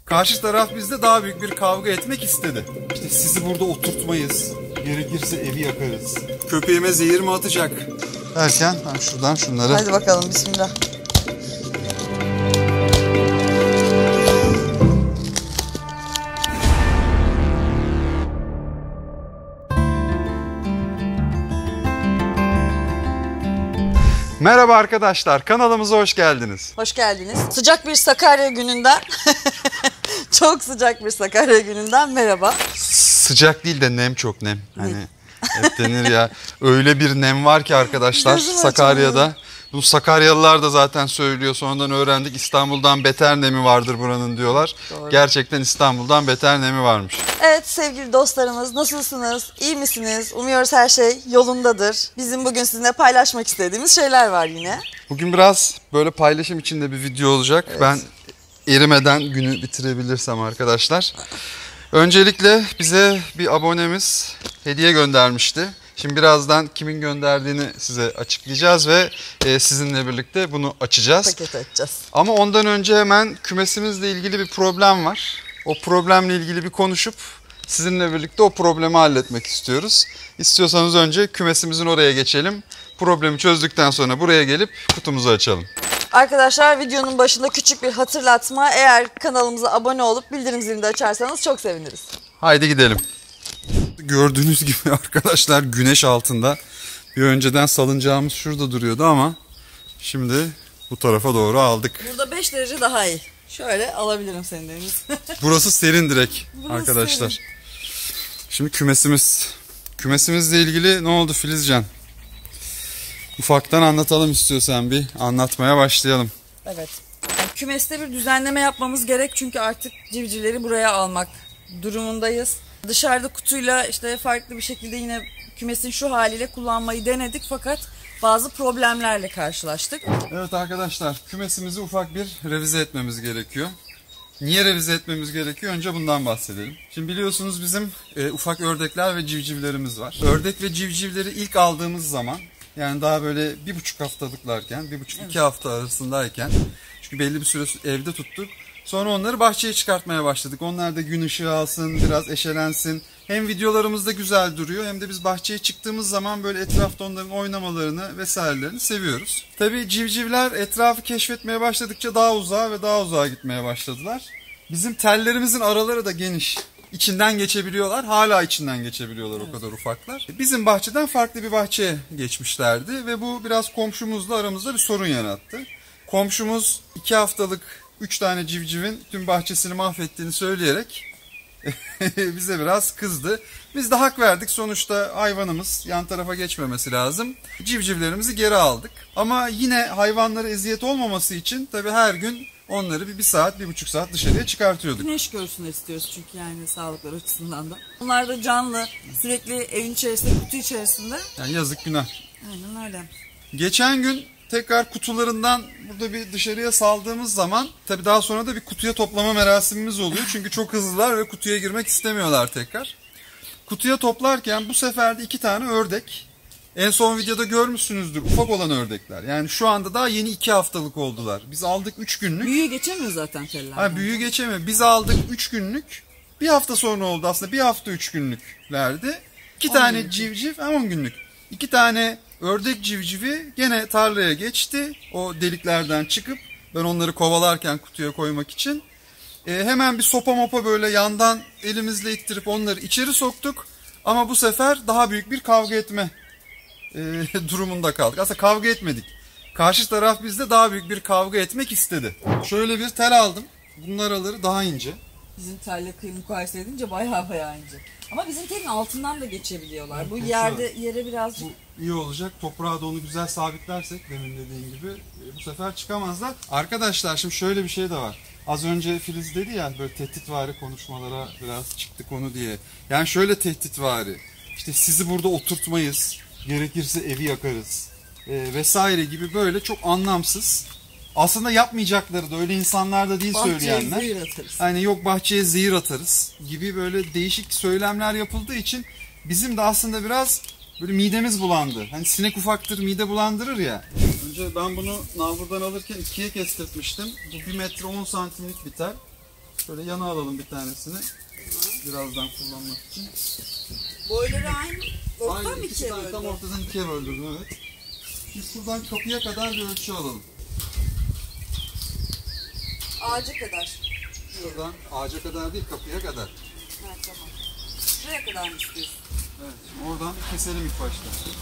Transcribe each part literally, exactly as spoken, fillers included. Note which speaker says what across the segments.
Speaker 1: Karşı taraf bizde daha büyük bir kavga etmek istedi. İşte sizi burada oturtmayız. Gerekirse evi yakarız. Köpeğime zehir mi atacak? Derken ben şuradan şunları...
Speaker 2: Hadi bakalım, bismillah.
Speaker 1: Merhaba arkadaşlar, kanalımıza hoş geldiniz.
Speaker 2: Hoş geldiniz. Sıcak bir Sakarya gününden, çok sıcak bir Sakarya gününden merhaba.
Speaker 1: Sıcak değil de nem, çok nem. Hani hep denir ya, öyle bir nem var ki arkadaşlar Sakarya'da. Bu Sakaryalılar da zaten söylüyor, sonradan öğrendik, İstanbul'dan beter nemi vardır buranın diyorlar. Doğru. Gerçekten İstanbul'dan beter nemi varmış.
Speaker 2: Evet sevgili dostlarımız, nasılsınız? İyi misiniz? Umuyoruz her şey yolundadır. Bizim bugün sizinle paylaşmak istediğimiz şeyler var yine.
Speaker 1: Bugün biraz böyle paylaşım içinde bir video olacak. Evet. Ben erimeden günü bitirebilirsem arkadaşlar. Öncelikle bize bir abonemiz hediye göndermişti. Şimdi birazdan kimin gönderdiğini size açıklayacağız ve e, sizinle birlikte bunu açacağız.
Speaker 2: Paket açacağız.
Speaker 1: Ama ondan önce hemen kümesimizle ilgili bir problem var. O problemle ilgili bir konuşup sizinle birlikte o problemi halletmek istiyoruz. İstiyorsanız önce kümesimizin oraya geçelim. Problemi çözdükten sonra buraya gelip kutumuzu açalım. Arkadaşlar
Speaker 2: videonun başında küçük bir hatırlatma. Eğer kanalımıza abone olup bildirim zilini de açarsanız çok seviniriz.
Speaker 1: Haydi gidelim. Gördüğünüz gibi arkadaşlar güneş altında. Bir önceden salıncağımız şurada duruyordu ama şimdi bu tarafa doğru aldık.
Speaker 2: Burada beş derece daha iyi. Şöyle alabilirim seni Deniz.
Speaker 1: Burası serin direkt
Speaker 2: Burası
Speaker 1: arkadaşlar.
Speaker 2: Serin.
Speaker 1: Şimdi kümesimiz. Kümesimizle ilgili ne oldu Filizcan? Ufaktan anlatalım istiyorsan, bir anlatmaya başlayalım.
Speaker 2: Evet. Yani kümeste bir düzenleme yapmamız gerek çünkü artık civcivleri buraya almak durumundayız. Dışarıda kutuyla işte farklı bir şekilde yine kümesin şu haliyle kullanmayı denedik fakat bazı problemlerle karşılaştık.
Speaker 1: Evet arkadaşlar, kümesimizi ufak bir revize etmemiz gerekiyor. Niye revize etmemiz gerekiyor? Önce bundan bahsedelim. Şimdi biliyorsunuz bizim e, ufak ördekler ve civcivlerimiz var. Ördek ve civcivleri ilk aldığımız zaman, yani daha böyle bir buçuk haftalıklarken, bir buçuk iki evet. hafta arasındayken, çünkü belli bir süre evde tuttuk. Sonra onları bahçeye çıkartmaya başladık. Onlar da gün ışığı alsın, biraz eşelensin. Hem videolarımızda güzel duruyor hem de biz bahçeye çıktığımız zaman böyle etrafta onların oynamalarını vesairelerini seviyoruz. Tabii civcivler etrafı keşfetmeye başladıkça daha uzağa ve daha uzağa gitmeye başladılar. Bizim tellerimizin araları da geniş. İçinden geçebiliyorlar. Hala içinden geçebiliyorlar, o kadar ufaklar. Bizim bahçeden farklı bir bahçeye geçmişlerdi ve bu biraz komşumuzla aramızda bir sorun yarattı. Komşumuz iki haftalık üç tane civcivin tüm bahçesini mahvettiğini söyleyerek bize biraz kızdı. Biz de hak verdik. Sonuçta hayvanımız yan tarafa geçmemesi lazım. Civcivlerimizi geri aldık. Ama yine hayvanlara eziyet olmaması için tabii her gün onları bir, bir saat, bir buçuk saat dışarıya çıkartıyorduk.
Speaker 2: Güneş görsün istiyoruz çünkü yani sağlıkları açısından da. Onlar da canlı, sürekli evin içerisinde, kutu içerisinde.
Speaker 1: Yani yazık, günah.
Speaker 2: Aynen öyle.
Speaker 1: Geçen gün tekrar kutularından burada bir dışarıya saldığımız zaman tabii daha sonra da bir kutuya toplama merasimimiz oluyor. Çünkü çok hızlılar ve kutuya girmek istemiyorlar tekrar. Kutuya toplarken bu sefer de iki tane ördek. En son videoda görmüşsünüzdür, ufak olan ördekler. Yani şu anda daha yeni iki haftalık oldular. Biz aldık üç günlük.
Speaker 2: Büyüğü geçemiyor zaten teller.
Speaker 1: Ha, büyüğü geçemiyor. Biz aldık üç günlük. Bir hafta sonra oldu aslında. Bir hafta üç günlüklerdi. İki tane günlük. Civciv, on günlük. İki tane ördek civcivi gene tarlaya geçti. O deliklerden çıkıp ben onları kovalarken kutuya koymak için. E, hemen bir sopa mopa böyle yandan elimizle ittirip onları içeri soktuk. Ama bu sefer daha büyük bir kavga etme e, durumunda kaldık. Aslında kavga etmedik. Karşı taraf bizde daha büyük bir kavga etmek istedi. Şöyle bir tel aldım. Bunun araları daha ince.
Speaker 2: Bizim telle mukayese edince bayağı bayağı ince. Ama bizim telin altından da geçebiliyorlar. Bu yerde yere birazcık...
Speaker 1: Bu iyi olacak. Toprağa da onu güzel sabitlersek demin dediğim gibi bu sefer çıkamazlar. Arkadaşlar şimdi şöyle bir şey de var. Az önce Filiz dedi ya böyle tehditvari konuşmalara biraz çıktı konu diye. Yani şöyle tehditvari. İşte sizi burada oturtmayız. Gerekirse evi yakarız. E, vesaire gibi böyle çok anlamsız. Aslında yapmayacakları da öyle insanlar da değil bahçeye söyleyenler.
Speaker 2: Bahçeye zehir atarız.
Speaker 1: Hani yok bahçeye zehir atarız gibi böyle değişik söylemler yapıldığı için bizim de aslında biraz böyle midemiz bulandı. Hani sinek ufaktır, mide bulandırır ya. Önce ben bunu nalburdan alırken ikiye kestirtmiştim. Bu bir metre on santimlik bir tel. Şöyle yana alalım bir tanesini. Birazdan kullanmak için.
Speaker 2: Boyları aynı. Ortadan
Speaker 1: Aynı
Speaker 2: mı
Speaker 1: ikisi
Speaker 2: ikiye
Speaker 1: tane
Speaker 2: böldün?
Speaker 1: tam ortadan ikiye böldürdüm, evet. Biz buradan kapıya kadar bir ölçü alalım.
Speaker 2: Ağaca kadar.
Speaker 1: Şuradan ağaca kadar değil, kapıya kadar.
Speaker 2: Ha, tamam. Şuraya kadar mı istiyorsun?
Speaker 1: Evet, şimdi oradan keselim ilk başta.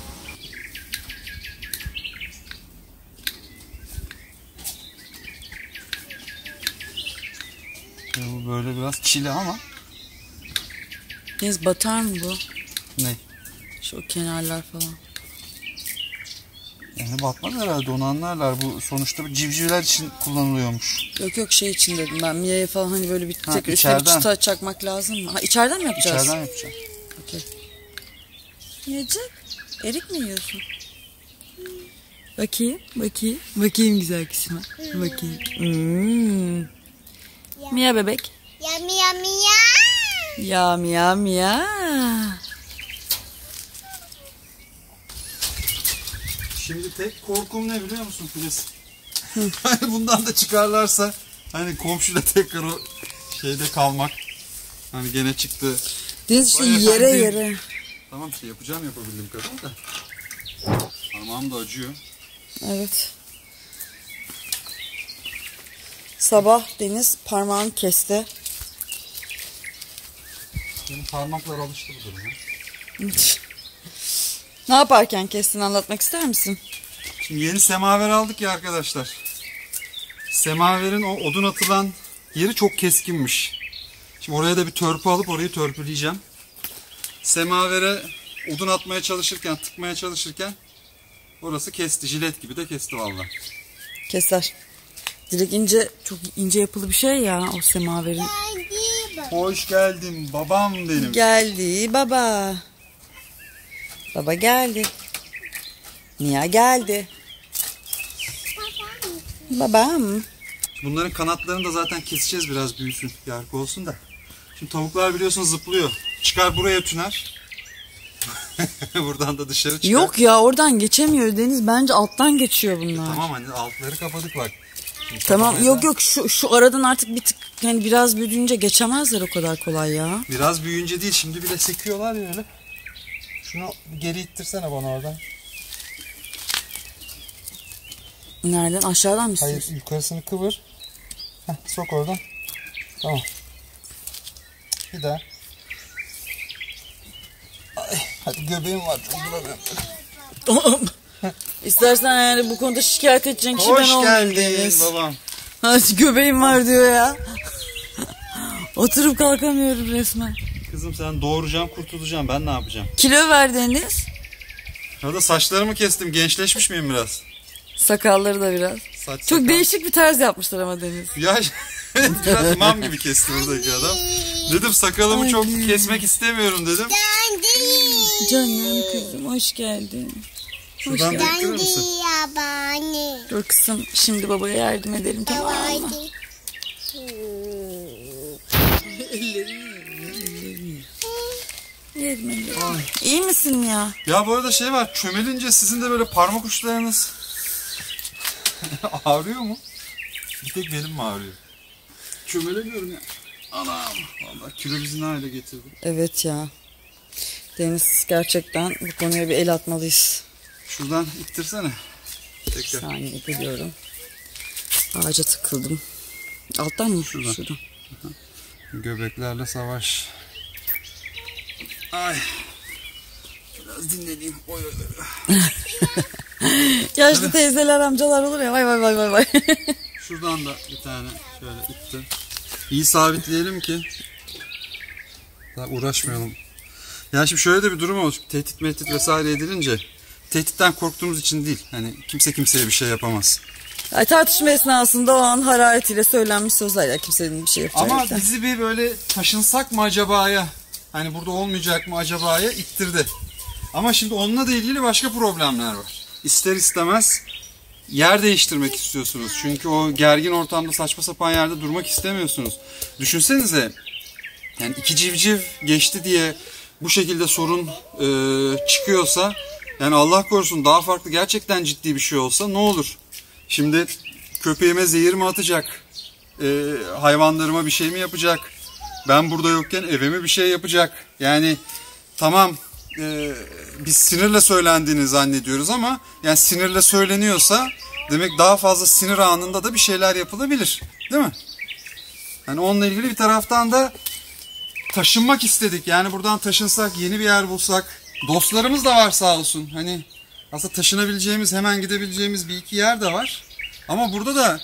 Speaker 1: Ya bu böyle biraz çile ama.
Speaker 2: Deniz batar mı bu?
Speaker 1: Ne?
Speaker 2: Şu kenarlar falan.
Speaker 1: Yani batmaz herhalde, onu anlarlar. Bu sonuçta bu civcivler için kullanılıyormuş.
Speaker 2: Yok yok şey için dedim ben. Mia'ya falan hani böyle bir
Speaker 1: Ha,
Speaker 2: tek üstüne bir
Speaker 1: içeriden.
Speaker 2: çıta çakmak lazım mı? Ha, içeriden mi yapacağız?
Speaker 1: İçeriden yapacağım.
Speaker 2: Okey. Yiyecek. Erik mi yiyorsun? Bakayım, bakayım. Bakayım güzel kısmı. Bakayım. Hmm. Mia bebek.
Speaker 3: Ya Mia Mia.
Speaker 2: Ya Mia Mia.
Speaker 1: Şimdi tek korkum ne biliyor musun Filiz? Hani bundan da çıkarlarsa hani komşuyla tekrar o şeyde kalmak. Hani gene çıktı.
Speaker 2: Deniz şu
Speaker 1: Vay
Speaker 2: yere
Speaker 1: efendim.
Speaker 2: yere.
Speaker 1: Tamam işte yapacağım, yapabildiğim kadar da. Parmağım da acıyor.
Speaker 2: Evet. Sabah Deniz parmağını kesti.
Speaker 1: Benim parmaklar alıştı bu duruma.
Speaker 2: Ne yaparken kestin, anlatmak ister misin?
Speaker 1: Şimdi yeni semaver aldık ya arkadaşlar. Semaverin o odun atılan yeri çok keskinmiş. Şimdi oraya da bir törpü alıp orayı törpüleyeceğim. Semavere odun atmaya çalışırken, tıkmaya çalışırken orası kesti. Jilet gibi de kesti vallahi.
Speaker 2: Keser. Direkt ince, çok ince yapılı bir şey ya o semaverin.
Speaker 1: Hoş geldin babam benim.
Speaker 2: Geldi baba. Baba geldi. Mia geldi. Babam.
Speaker 1: Bunların kanatlarını da zaten keseceğiz, biraz büyüsün, yargı olsun da. Şimdi tavuklar biliyorsun zıplıyor. Çıkar buraya tüner. Buradan da dışarı çıkar.
Speaker 2: Yok ya, oradan geçemiyor Deniz. Bence alttan geçiyor bunlar.
Speaker 1: Tamam hani altları kapadık bak. Şimdi
Speaker 2: Tamam,
Speaker 1: kapamaya
Speaker 2: yok
Speaker 1: da-
Speaker 2: yok şu şu aradan artık bir tık yani biraz büyüdüğünce geçemezler o kadar kolay ya.
Speaker 1: Biraz büyüyünce değil, şimdi bile sekiyorlar ya öyle. Şunu geri ittirsene bana oradan.
Speaker 2: Nereden? Aşağıdan mı
Speaker 1: Hayır,
Speaker 2: istiyorsun?
Speaker 1: yukarısını kıvır. Heh, sok oradan. Tamam. Bir daha. Ay, hadi göbeğim var. Durduramıyorum.
Speaker 2: İstersen yani bu konuda şikayet edeceğin kişi ben
Speaker 1: Hoş
Speaker 2: olmayayım
Speaker 1: geldin
Speaker 2: Deniz.
Speaker 1: babam.
Speaker 2: Ha, göbeğim var diyor ya. Oturup kalkamıyorum resmen.
Speaker 1: Kızım sen doğuracağım, kurtulacağım. Ben ne yapacağım?
Speaker 2: Kilo ver Deniz.
Speaker 1: Orada saçlarımı kestim. Gençleşmiş miyim biraz?
Speaker 2: Sakalları da biraz.
Speaker 1: Saç
Speaker 2: Çok
Speaker 1: sakal.
Speaker 2: değişik bir tarz yapmışlar ama Deniz.
Speaker 1: Ya biraz imam gibi kesti buradaki adam. Dedim sakalımı
Speaker 2: Ay.
Speaker 1: çok kesmek istemiyorum dedim.
Speaker 2: Canım kızım hoş geldin.
Speaker 1: Şuradan
Speaker 2: geldin.
Speaker 1: bekler misin?
Speaker 3: Yabani.
Speaker 2: Dur kızım şimdi babaya yardım edelim, tamam mı?
Speaker 3: Yabani.
Speaker 2: Yerim ellerini. İyi misin ya?
Speaker 1: Ya bu arada şey var, çömelince sizin de böyle parmak uçlarınız ağrıyor mu? Bir tek benim mi ağrıyor? Çömelemiyorum ya. Anam. Vallahi kilo bizi ne hale getirdi.
Speaker 2: Evet ya. Deniz gerçekten bu konuya bir el atmalıyız.
Speaker 1: Şuradan ittirsene.
Speaker 2: Bir
Speaker 1: Tekrar.
Speaker 2: saniye geliyorum. Ağaca tıkıldım. Alttan mı?
Speaker 1: Şuradan.
Speaker 2: Şuradan.
Speaker 1: Göbeklerle savaş. Ay. Biraz dinleneyim. Oy oy oy.
Speaker 2: Yaşlı teyzeler amcalar olur ya, vay vay vay vay vay.
Speaker 1: Şuradan da bir tane şöyle ittim. İyi sabitleyelim ki daha uğraşmayalım. Yani şimdi şöyle de bir durum olmuş. Tehdit mehdit vesaire edilince tehditten korktuğumuz için değil. Hani kimse kimseye bir şey yapamaz.
Speaker 2: Ay, tartışma esnasında o an hararetiyle söylenmiş sözler ya, kimsenin bir şey yapacağı
Speaker 1: Ama
Speaker 2: yok da.
Speaker 1: bizi bir böyle taşınsak mı acabaya, hani burada olmayacak mı acabaya ittirdi. Ama şimdi onunla da ilgili başka problemler var. İster istemez yer değiştirmek istiyorsunuz. Çünkü o gergin ortamda saçma sapan yerde durmak istemiyorsunuz. Düşünsenize, yani iki civciv geçti diye bu şekilde sorun e, çıkıyorsa, yani Allah korusun daha farklı gerçekten ciddi bir şey olsa ne olur? Şimdi köpeğime zehir mi atacak? e, hayvanlarıma bir şey mi yapacak? Ben burada yokken eve mi bir şey yapacak? Yani tamam e, biz sinirle söylendiğini zannediyoruz ama yani sinirle söyleniyorsa demek daha fazla sinir anında da bir şeyler yapılabilir. Değil mi? Yani onunla ilgili bir taraftan da taşınmak istedik. Yani buradan taşınsak, yeni bir yer bulsak. Dostlarımız da var sağ olsun. Hani aslında taşınabileceğimiz, hemen gidebileceğimiz bir iki yer de var. Ama burada da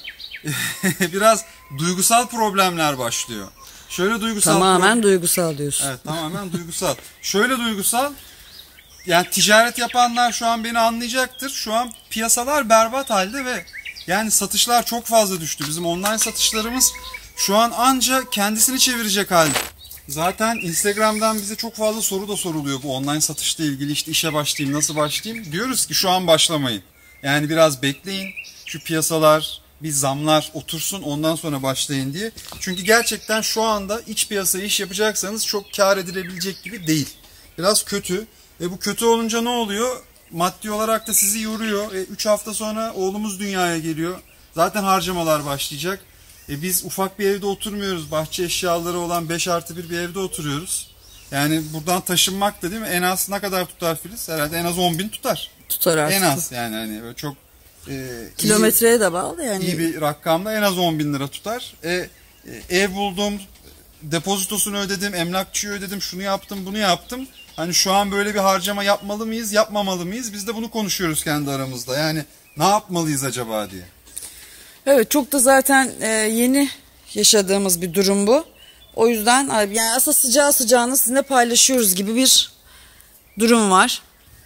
Speaker 1: biraz duygusal problemler başlıyor. Şöyle duygusal.
Speaker 2: Tamamen duygusal diyorsun.
Speaker 1: Evet, tamamen duygusal. Şöyle duygusal. Yani ticaret yapanlar şu an beni anlayacaktır. Şu an piyasalar berbat halde ve yani satışlar çok fazla düştü. Bizim online satışlarımız şu an anca kendisini çevirecek halde. Zaten Instagram'dan bize çok fazla soru da soruluyor bu online satışla ilgili. İşte işe başlayayım, nasıl başlayayım? Diyoruz ki şu an başlamayın. Yani biraz bekleyin. Şu piyasalar, bir zamlar otursun, ondan sonra başlayın diye. Çünkü gerçekten şu anda iç piyasaya iş yapacaksanız çok kar edilebilecek gibi değil. Biraz kötü. E bu kötü olunca ne oluyor? Maddi olarak da sizi yoruyor. üç hafta sonra oğlumuz dünyaya geliyor. Zaten harcamalar başlayacak. E biz ufak bir evde oturmuyoruz. Bahçe eşyaları olan beş artı bir bir evde oturuyoruz. Yani buradan taşınmak da değil mi? En az ne kadar tutar Filiz? Herhalde en az on bin tutar.
Speaker 2: Tutar artık.
Speaker 1: En az yani hani böyle çok e,
Speaker 2: kilometreye
Speaker 1: iyi,
Speaker 2: de bağlı yani.
Speaker 1: İyi bir rakamda en az on bin lira tutar. E, e, ev buldum, depozitosunu ödedim, emlakçıyı ödedim, şunu yaptım, bunu yaptım. Hani şu an böyle bir harcama yapmalı mıyız, yapmamalı mıyız? Biz de bunu konuşuyoruz kendi aramızda. Yani ne yapmalıyız acaba diye.
Speaker 2: Evet, çok da zaten e, yeni yaşadığımız bir durum bu. O yüzden yani aslında sıcağı sıcağına sizinle paylaşıyoruz gibi bir durum var.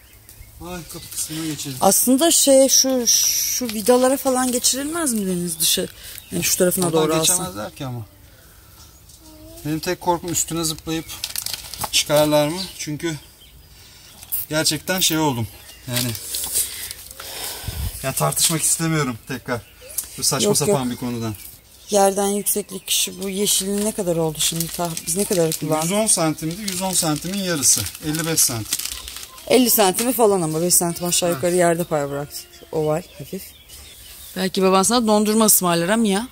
Speaker 1: Ay, kapı kısmına geçelim.
Speaker 2: Aslında şey şu şu vidalara falan geçirilmez mi Deniz dışı? Yani şu tarafına
Speaker 1: Oradan
Speaker 2: doğru alsın.
Speaker 1: geçemezler ki ama. Benim tek korkum üstüne zıplayıp çıkarlar mı? Çünkü gerçekten şey oldum. Yani yani tartışmak istemiyorum tekrar. Bu saçma
Speaker 2: Yok,
Speaker 1: sapan
Speaker 2: yok.
Speaker 1: bir konudan.
Speaker 2: Yerden yükseklik şu bu yeşilin ne kadar oldu şimdi? Biz ne kadar kullandık?
Speaker 1: yüz on santimdi. yüz on santimin yarısı. elli beş santim.
Speaker 2: elli santimi falan ama beş santim aşağı yukarı yerde pay bıraktık. Oval hafif. Belki baban sana dondurma ısmarlar ama ya.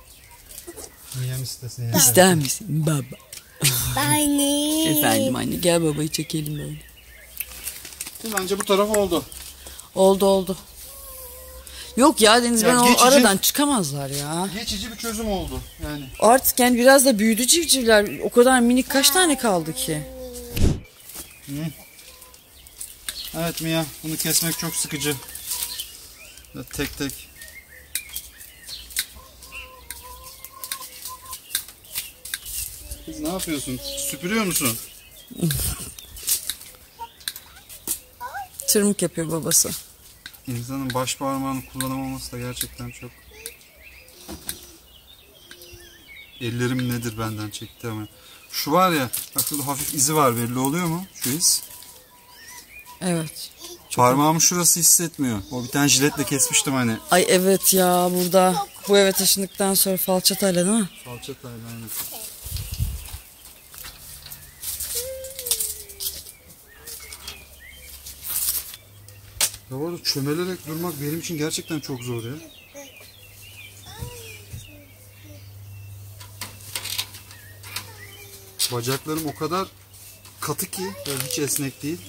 Speaker 1: Niyem istesin yani.
Speaker 2: İster misin baba?
Speaker 3: Anne.
Speaker 2: Efendim anne, gel babayı çekelim böyle.
Speaker 1: Bence bu taraf oldu.
Speaker 2: Oldu oldu. Yok ya Deniz,
Speaker 1: Ya
Speaker 2: ben o
Speaker 1: geçici-
Speaker 2: aradan çıkamazlar ya.
Speaker 1: Geçici bir çözüm oldu. Yani
Speaker 2: Artık yani biraz da büyüdü civcivler. O kadar minik kaç tane kaldı ki?
Speaker 1: evet Mia, bunu kesmek çok sıkıcı. Tek tek. Kız ne yapıyorsun? Süpürüyor musun?
Speaker 2: Tırmık yapıyor babası.
Speaker 1: İnsanın baş parmağını kullanamaması da gerçekten çok. Ellerim nedir benden çekti ama. Şu var ya, bak şurada hafif izi var, belli oluyor mu? Şu iz.
Speaker 2: Evet.
Speaker 1: Parmağımın şurası hissetmiyor. O bir tane jiletle kesmiştim hani.
Speaker 2: Ay evet ya, burada bu eve taşındıktan sonra falçatayla değil mi?
Speaker 1: Falçatayla aynen. Ya orada çömelerek durmak benim için gerçekten çok zor ya. Bacaklarım o kadar katı ki böyle hiç esnek değil.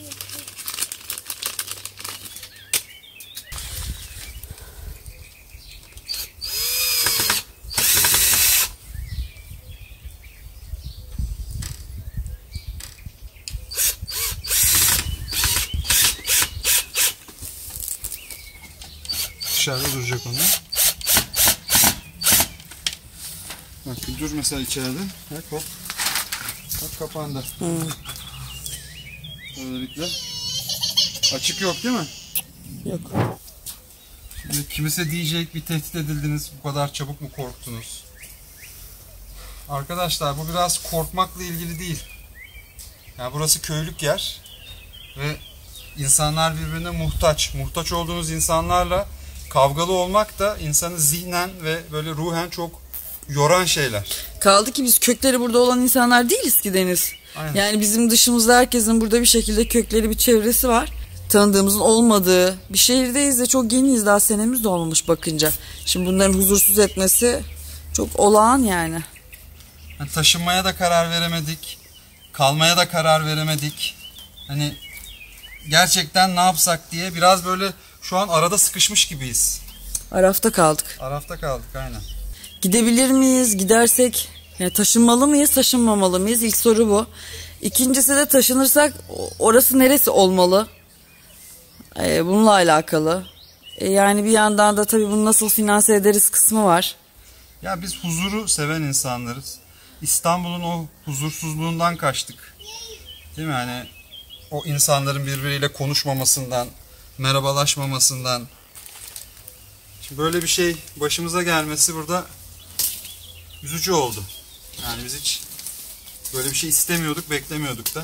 Speaker 1: Dışarıda duracak onlar. Bak bir dur mesela içeride. Bak hop. Bak kapandı.
Speaker 2: Hmm.
Speaker 1: Böylelikle. Açık yok değil mi?
Speaker 2: Yok.
Speaker 1: Şimdi kimse diyecek, bir tehdit edildiniz, bu kadar çabuk mu korktunuz? Arkadaşlar bu biraz korkmakla ilgili değil. Yani burası köylük yer ve insanlar birbirine muhtaç. Muhtaç olduğunuz insanlarla kavgalı olmak da insanı zihnen ve böyle ruhen çok yoran şeyler.
Speaker 2: Kaldı ki biz kökleri burada olan insanlar değiliz ki Deniz.
Speaker 1: Aynen.
Speaker 2: Yani bizim dışımızda herkesin burada bir şekilde kökleri, bir çevresi var. Tanıdığımızın olmadığı bir şehirdeyiz de çok yeniyiz, daha senemiz de olmamış bakınca. Şimdi bunların huzursuz etmesi Çok olağan yani.
Speaker 1: Yani taşınmaya da karar veremedik. Kalmaya da karar veremedik. Hani gerçekten ne yapsak diye biraz böyle şu an arada sıkışmış gibiyiz.
Speaker 2: Arafta kaldık.
Speaker 1: Arafta kaldık aynen.
Speaker 2: Gidebilir miyiz? Gidersek yani taşınmalı mıyız, taşınmamalı mıyız? İlk soru bu. İkincisi de taşınırsak orası neresi olmalı? Ee, bununla alakalı. Ee, yani bir yandan da tabii bunu nasıl finanse ederiz kısmı var.
Speaker 1: Ya biz huzuru seven insanlarız. İstanbul'un o huzursuzluğundan kaçtık. Değil mi? Hani o insanların birbiriyle konuşmamasından, merhabalaşmamasından. Şimdi böyle bir şey başımıza gelmesi burada üzücü oldu. Yani biz hiç böyle bir şey istemiyorduk, beklemiyorduk da.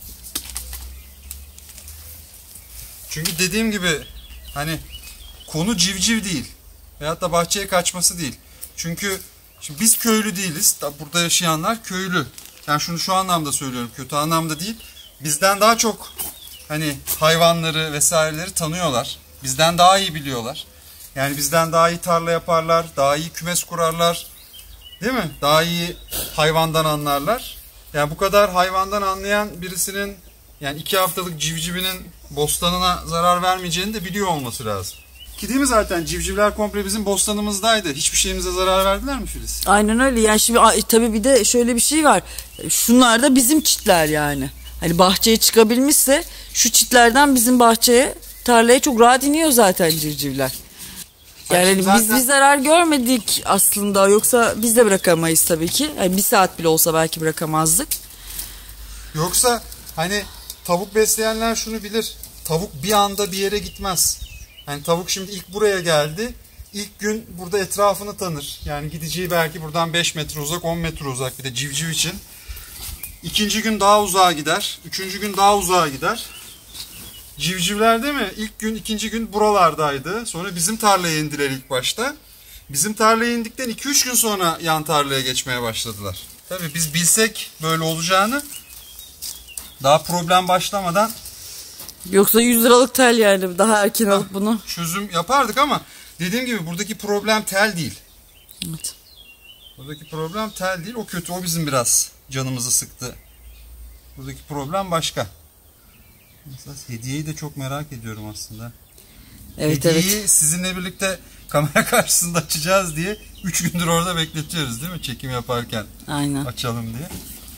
Speaker 1: Çünkü dediğim gibi hani konu civciv değil. Veyahut da bahçeye kaçması değil. Çünkü şimdi biz köylü değiliz. Burada yaşayanlar köylü. Yani şunu şu anlamda söylüyorum. Kötü anlamda değil. Bizden daha çok hani hayvanları vesaireleri tanıyorlar. Bizden daha iyi biliyorlar. Yani bizden daha iyi tarla yaparlar. Daha iyi kümes kurarlar. Değil mi? Daha iyi hayvandan anlarlar. Yani bu kadar hayvandan anlayan birisinin yani iki haftalık civcivinin bostanına zarar vermeyeceğini de biliyor olması lazım. Ki değil mi zaten civcivler komple bizim bostanımızdaydı. Hiçbir şeyimize zarar verdiler mi Filiz?
Speaker 2: Aynen öyle. Yani şimdi tabii bir de şöyle bir şey var. Şunlar da bizim çitler yani. Hani bahçeye çıkabilmişse şu çitlerden bizim bahçeye, tarlaya çok rahat iniyor zaten civcivler. Yani zaten biz bir zarar görmedik aslında. Yoksa biz de bırakamayız tabii ki. Yani bir saat bile olsa belki bırakamazdık.
Speaker 1: Yoksa hani tavuk besleyenler şunu bilir. Tavuk bir anda bir yere gitmez. Yani tavuk şimdi ilk buraya geldi. İlk gün burada etrafını tanır. Yani gideceği belki buradan beş metre uzak, on metre uzak bir de civciv için. İkinci gün daha uzağa gider. Üçüncü gün daha uzağa gider. Civcivler değil mi? İlk gün, ikinci gün buralardaydı. Sonra bizim tarlaya indiler ilk başta. Bizim tarlaya indikten iki üç gün sonra yan tarlaya geçmeye başladılar. Tabii biz bilsek böyle olacağını daha problem başlamadan
Speaker 2: yoksa yüz liralık tel yani daha erken alıp bunu
Speaker 1: çözüm yapardık ama dediğim gibi buradaki problem tel değil.
Speaker 2: Evet.
Speaker 1: Buradaki problem tel değil. O kötü. O bizim biraz canımızı sıktı. Buradaki problem başka. Mesela hediyeyi de çok merak ediyorum aslında.
Speaker 2: Evet,
Speaker 1: hediyeyi
Speaker 2: evet.
Speaker 1: sizinle birlikte kamera karşısında açacağız diye üç gündür orada bekletiyoruz değil mi? Çekim yaparken.
Speaker 2: Aynen.
Speaker 1: Açalım diye.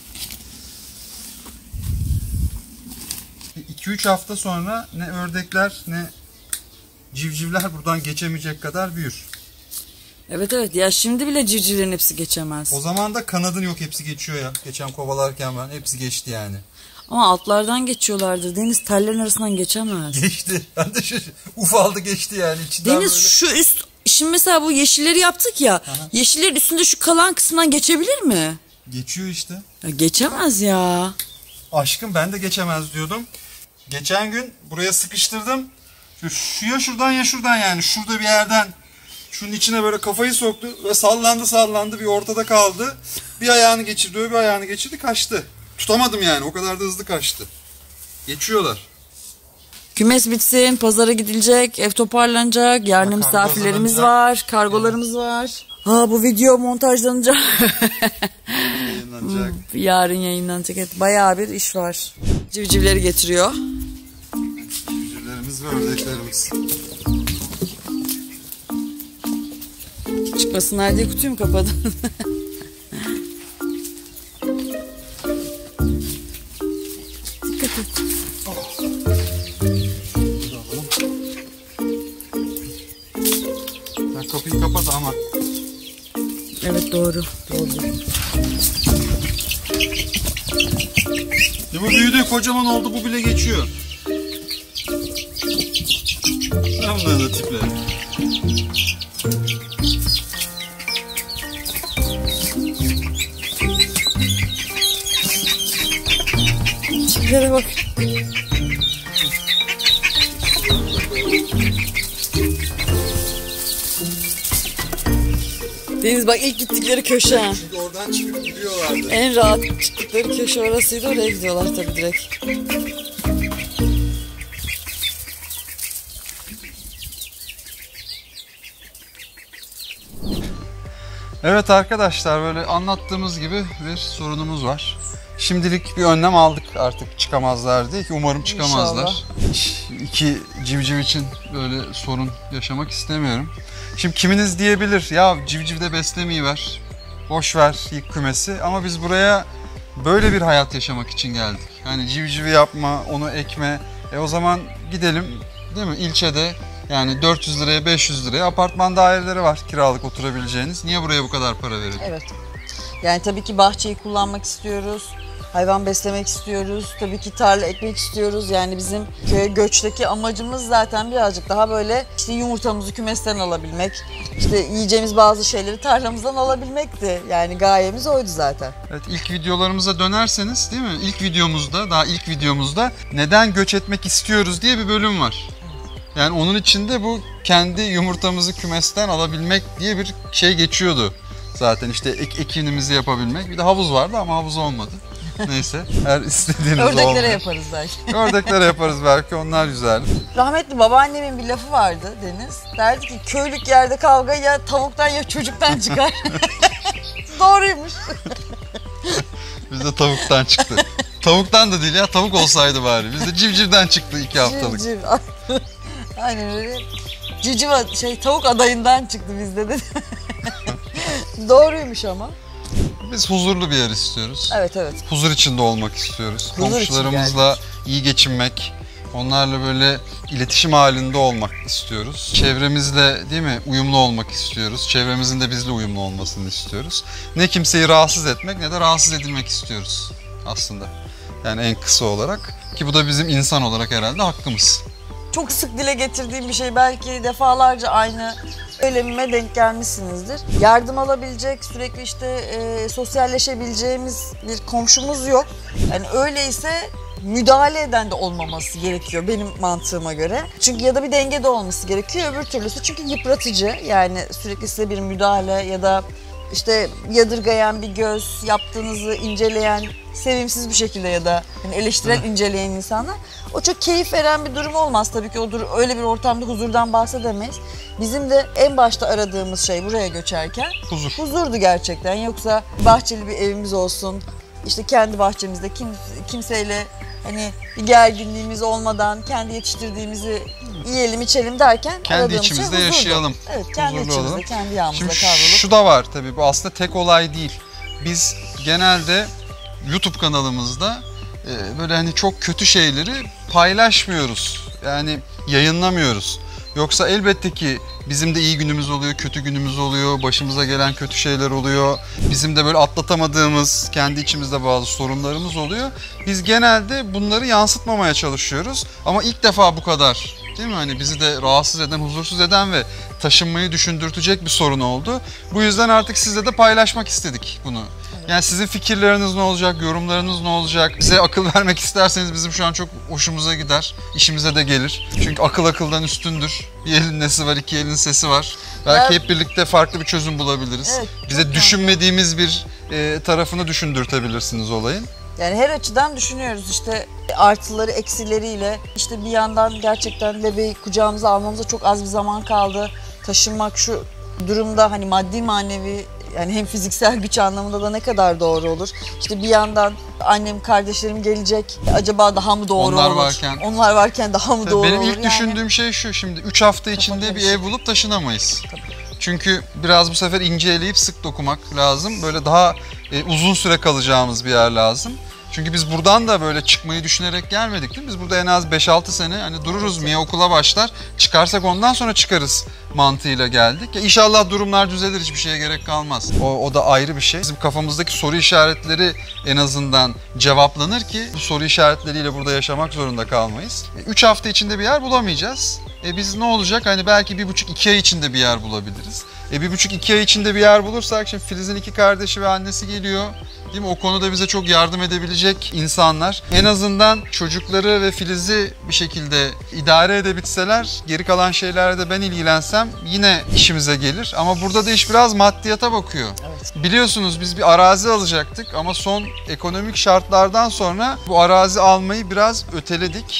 Speaker 1: iki üç hafta sonra ne ördekler ne civcivler buradan geçemeyecek kadar büyür.
Speaker 2: Evet evet ya şimdi bile civcivlerin hepsi geçemez.
Speaker 1: O zaman da kanadın yok, hepsi geçiyor ya. Geçen kovalarken ben hepsi geçti yani.
Speaker 2: Ama altlardan geçiyorlardır. Deniz tellerin arasından geçemez.
Speaker 1: Geçti. Ben de şu ufaldı geçti yani. İçinden
Speaker 2: Deniz
Speaker 1: böyle...
Speaker 2: şu üst şimdi mesela bu yeşilleri yaptık ya. Aha. Yeşillerin üstünde şu kalan kısmından geçebilir mi?
Speaker 1: Geçiyor işte.
Speaker 2: Ya geçemez ya.
Speaker 1: Aşkım ben de geçemez diyordum. Geçen gün buraya sıkıştırdım. Şu, şu ya şuradan ya şuradan yani. Şurada bir yerden şunun içine böyle kafayı soktu ve sallandı sallandı bir ortada kaldı. Bir ayağını geçirdi, öbür ayağını geçirdi, kaçtı. Tutamadım yani, o kadar da hızlı kaçtı. Geçiyorlar.
Speaker 2: Kümes bitsin, pazara gidilecek, ev toparlanacak, yarın misafirlerimiz var, kargolarımız var. Ha bu video montajlanacak.
Speaker 1: Yayınlanacak.
Speaker 2: Yarın yayınlanacak. Evet, bayağı bir iş var. Civcivleri getiriyor.
Speaker 1: Civcivlerimiz ve ördeklerimiz.
Speaker 2: Çıkmasınlar diye kutuyu mu kapadın? Dikkat et.
Speaker 1: Oh. Sen kapıyı kapat ama.
Speaker 2: Evet doğru. Doğru.
Speaker 1: Ya bu büyüdü, kocaman oldu, bu bile geçiyor. Ne bunların da tipleri?
Speaker 2: Tiplere bak. Deniz bak ilk gittikleri köşe.
Speaker 1: Çünkü oradan çıkıp gidiyorlardı.
Speaker 2: En rahat çıktıkları köşe orasıydı, oraya gidiyorlar tabii direkt.
Speaker 1: Evet arkadaşlar, böyle anlattığımız gibi bir sorunumuz var. Şimdilik bir önlem aldık, artık çıkamazlar diye ki umarım çıkamazlar. Hiç iki civciv için böyle sorun yaşamak istemiyorum. Şimdi kiminiz diyebilir ya civcivde beslemeyi ver, boş ver yık kümesi, ama biz buraya böyle bir hayat yaşamak için geldik. Yani civcivi yapma, onu ekme, e o zaman gidelim değil mi ilçede, yani dört yüz liraya beş yüz liraya apartman daireleri var kiralık oturabileceğiniz. Niye buraya bu kadar para verelim?
Speaker 2: Evet. Yani tabii ki bahçeyi kullanmak istiyoruz. Hayvan beslemek istiyoruz. Tabii ki tarla ekmek istiyoruz. Yani bizim köye göçteki amacımız zaten birazcık daha böyle işte yumurtamızı kümesten alabilmek, işte yiyeceğimiz bazı şeyleri tarlamızdan alabilmekti. Yani gayemiz oydu zaten.
Speaker 1: Evet, ilk videolarımıza dönerseniz değil mi? İlk videomuzda, daha ilk videomuzda neden göç etmek istiyoruz diye bir bölüm var. Yani onun içinde bu kendi yumurtamızı kümesten alabilmek diye bir şey geçiyordu. Zaten işte ek ekinimizi yapabilmek. Bir de havuz vardı ama havuz olmadı. Neyse, her istediğiniz
Speaker 2: Ördeklere
Speaker 1: olmuyor.
Speaker 2: yaparız belki.
Speaker 1: Ördeklere yaparız belki, onlar güzel.
Speaker 2: Rahmetli babaannemin bir lafı vardı Deniz. Derdi ki köylük yerde kavga ya tavuktan ya çocuktan çıkar. Doğruymuş.
Speaker 1: Bizde tavuktan çıktı. Tavuktan da değil ya, tavuk olsaydı bari. Bizde civcivden çıktı iki haftalık.
Speaker 2: Civciv. Aynen öyle. Civciv şey tavuk adayından çıktı bizde de. Doğruymuş ama.
Speaker 1: Biz huzurlu bir yer istiyoruz.
Speaker 2: Evet evet.
Speaker 1: Huzur içinde olmak istiyoruz.
Speaker 2: Huzur
Speaker 1: Komşularımızla iyi geçinmek, onlarla böyle iletişim halinde olmak istiyoruz. Çevremizle değil mi uyumlu olmak istiyoruz. Çevremizin de bizle uyumlu olmasını istiyoruz. Ne kimseyi rahatsız etmek ne de rahatsız edilmek istiyoruz aslında. Yani en kısa olarak, ki bu da bizim insan olarak herhalde hakkımız.
Speaker 2: Çok sık dile getirdiğim bir şey, belki defalarca aynı söylemime denk gelmişsinizdir. Yardım alabilecek, sürekli işte e, sosyalleşebileceğimiz bir komşumuz yok. Yani öyleyse müdahale eden de olmaması gerekiyor benim mantığıma göre. Çünkü ya da bir denge de olması gerekiyor, öbür türlüsü çünkü yıpratıcı. Yani sürekli size bir müdahale ya da işte yadırgayan bir göz, yaptığınızı inceleyen, sevimsiz bir şekilde ya da yani eleştiren, inceleyen insanlar, o çok keyif veren bir durum olmaz tabii ki. O dur öyle bir ortamda huzurdan bahsedemeyiz. Bizim de en başta aradığımız şey buraya göçerken
Speaker 1: Huzur.
Speaker 2: huzurdu gerçekten. Yoksa bahçeli bir evimiz olsun, işte kendi bahçemizde kim, kimseyle hani bir gerginliğimiz olmadan kendi yetiştirdiğimizi yiyelim içelim derken
Speaker 1: kendi içimizde şey yaşayalım.
Speaker 2: Evet, kendi
Speaker 1: huzurlu
Speaker 2: içimizde,
Speaker 1: olalım.
Speaker 2: kendi yağımızda
Speaker 1: Şimdi
Speaker 2: kavrulup.
Speaker 1: şu da var tabii, bu aslında tek olay değil. Biz genelde YouTube kanalımızda e, böyle hani çok kötü şeyleri paylaşmıyoruz. Yani yayınlamıyoruz. Yoksa elbette ki bizim de iyi günümüz oluyor, kötü günümüz oluyor, başımıza gelen kötü şeyler oluyor. Bizim de böyle atlatamadığımız, kendi içimizde bazı sorunlarımız oluyor. Biz genelde bunları yansıtmamaya çalışıyoruz. Ama ilk defa bu kadar, değil mi? Hani bizi de rahatsız eden, huzursuz eden ve taşınmayı düşündürtecek bir sorun oldu. Bu yüzden artık sizle de paylaşmak istedik bunu. Yani sizin fikirleriniz ne olacak, yorumlarınız ne olacak? Bize akıl vermek isterseniz bizim şu an çok hoşumuza gider, işimize de gelir. Çünkü akıl akıldan üstündür. Bir elin nesi var, iki elin sesi var. Belki
Speaker 2: Evet.
Speaker 1: hep birlikte farklı bir çözüm bulabiliriz.
Speaker 2: Evet,
Speaker 1: Bize
Speaker 2: çok
Speaker 1: düşünmediğimiz bir e, tarafını düşündürtebilirsiniz olayın.
Speaker 2: Yani her açıdan düşünüyoruz işte artıları eksileriyle. İşte bir yandan gerçekten bebeği kucağımıza almamıza çok az bir zaman kaldı. Taşınmak şu durumda hani maddi manevi, yani hem fiziksel güç anlamında da ne kadar doğru olur. İşte bir yandan annem, kardeşlerim gelecek. Acaba daha mı doğru
Speaker 1: Onlar
Speaker 2: olur?
Speaker 1: varken.
Speaker 2: Onlar varken daha mı doğru
Speaker 1: Benim
Speaker 2: olur?
Speaker 1: ilk
Speaker 2: Yani
Speaker 1: düşündüğüm şey şu, şimdi üç hafta içinde bir
Speaker 2: karışık.
Speaker 1: ev bulup taşınamayız. Çünkü biraz bu sefer ince eleyip sık dokumak lazım. Böyle daha e, uzun süre kalacağımız bir yer lazım. Çünkü biz buradan da böyle çıkmayı düşünerek gelmedik değil mi? Biz burada en az beş altı sene hani dururuz, Mia okula başlar. Çıkarsak ondan sonra çıkarız mantığıyla geldik. Ya İnşallah durumlar düzelir, hiçbir şeye gerek kalmaz. O, o da ayrı bir şey. Bizim kafamızdaki soru işaretleri en azından cevaplanır ki bu soru işaretleriyle burada yaşamak zorunda kalmayız. Üç hafta içinde bir yer bulamayacağız. E biz ne olacak? Hani belki bir buçuk iki ay içinde bir yer bulabiliriz. E bir buçuk iki ay içinde bir yer bulursak, şimdi Filiz'in iki kardeşi ve annesi geliyor. Değil mi? O konuda bize çok yardım edebilecek insanlar. En azından çocukları ve Filiz'i bir şekilde idare edebilseler, geri kalan şeylerle de ben ilgilensem yine işimize gelir. Ama burada da iş biraz maddiyata bakıyor.
Speaker 2: Evet.
Speaker 1: Biliyorsunuz biz bir arazi alacaktık ama son ekonomik şartlardan sonra bu arazi almayı biraz öteledik.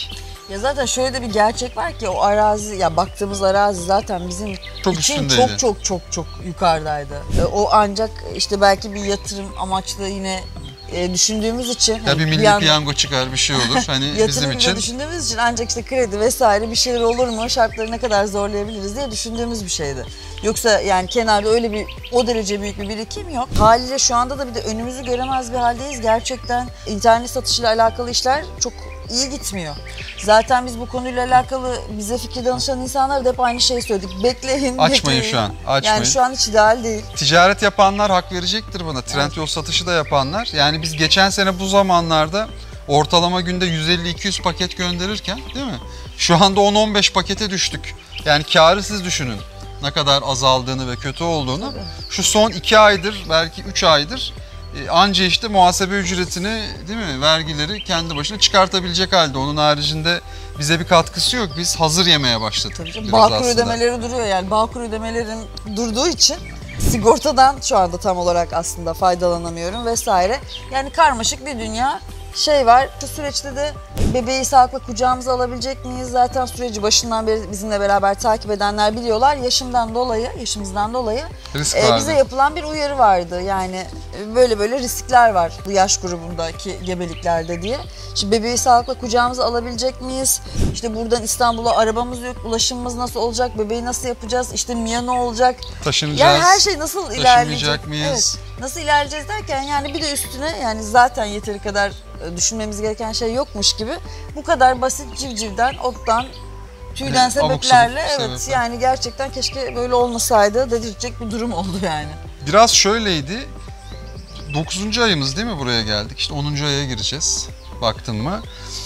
Speaker 2: Ya zaten şöyle de bir gerçek var ki o arazi, ya baktığımız arazi zaten bizim
Speaker 1: Çok
Speaker 2: için
Speaker 1: üstündeydi.
Speaker 2: çok çok çok çok yukarıdaydı. E, o ancak işte belki bir yatırım amaçlı yine e, düşündüğümüz için.
Speaker 1: Ya
Speaker 2: hani
Speaker 1: bir milli
Speaker 2: yandan-
Speaker 1: piyango çıkar bir şey olur hani bizim
Speaker 2: Yatırım
Speaker 1: için.
Speaker 2: da düşündüğümüz için ancak işte kredi vesaire bir şeyler olur mu, şartları ne kadar zorlayabiliriz diye düşündüğümüz bir şeydi. Yoksa yani kenarda öyle bir o derece büyük bir birikim yok. Haliyle şu anda da bir de önümüzü göremez bir haldeyiz. Gerçekten internet satışıyla alakalı işler çok iyi gitmiyor. Zaten biz bu konuyla alakalı bize fikir danışan insanlar da hep aynı şeyi söyledik. Bekleyin,
Speaker 1: Açmayın
Speaker 2: bekleyin.
Speaker 1: şu an, açmayın.
Speaker 2: Yani şu an hiç ideal değil.
Speaker 1: Ticaret yapanlar hak verecektir bana. Trendyol satışı da yapanlar. Yani biz geçen sene bu zamanlarda ortalama günde yüz elli iki yüz paket gönderirken değil mi? Şu anda on on beş pakete düştük. Yani kârı siz düşünün. Ne kadar azaldığını ve kötü olduğunu. Şu son iki aydır belki üç aydır e, anca işte muhasebe ücretini değil mi vergileri kendi başına çıkartabilecek halde. Onun haricinde bize bir katkısı yok. Biz hazır yemeye başladık.
Speaker 2: Tabii canım,
Speaker 1: biraz
Speaker 2: Bağkur
Speaker 1: aslında.
Speaker 2: ödemeleri duruyor yani. Bağkur ödemelerin durduğu için sigortadan şu anda tam olarak aslında faydalanamıyorum vesaire. Yani karmaşık bir dünya şey var. Şu süreçte de bebeği sağlıkla kucağımıza alabilecek miyiz? Zaten süreci başından beri bizimle beraber takip edenler biliyorlar. Yaşımdan dolayı, yaşımızdan dolayı
Speaker 1: Risk
Speaker 2: e,
Speaker 1: vardı.
Speaker 2: bize yapılan bir uyarı vardı. Yani e, böyle böyle riskler var bu yaş grubundaki gebeliklerde diye. Şimdi bebeği sağlıkla kucağımıza alabilecek miyiz? İşte buradan İstanbul'a arabamız yok, ulaşımımız nasıl olacak? Bebeği nasıl yapacağız? İşte Mia ne olacak?
Speaker 1: Taşınacağız.
Speaker 2: Yani her şey nasıl ilerleyecek?
Speaker 1: Taşınmayacak mıyız?
Speaker 2: Evet. Nasıl ilerleyeceğiz derken yani bir de üstüne yani zaten yeteri kadar düşünmemiz gereken şey yokmuş gibi bu kadar basit civcivden, ottan, tüyden
Speaker 1: Evet, abuk
Speaker 2: sebeplerle
Speaker 1: sabuk
Speaker 2: evet
Speaker 1: sebepler.
Speaker 2: yani gerçekten keşke böyle olmasaydı dedirtecek bir durum oldu yani.
Speaker 1: Biraz şöyleydi. dokuzuncu ayımız değil mi buraya geldik? İşte onuncu aya gireceğiz. Baktın mı?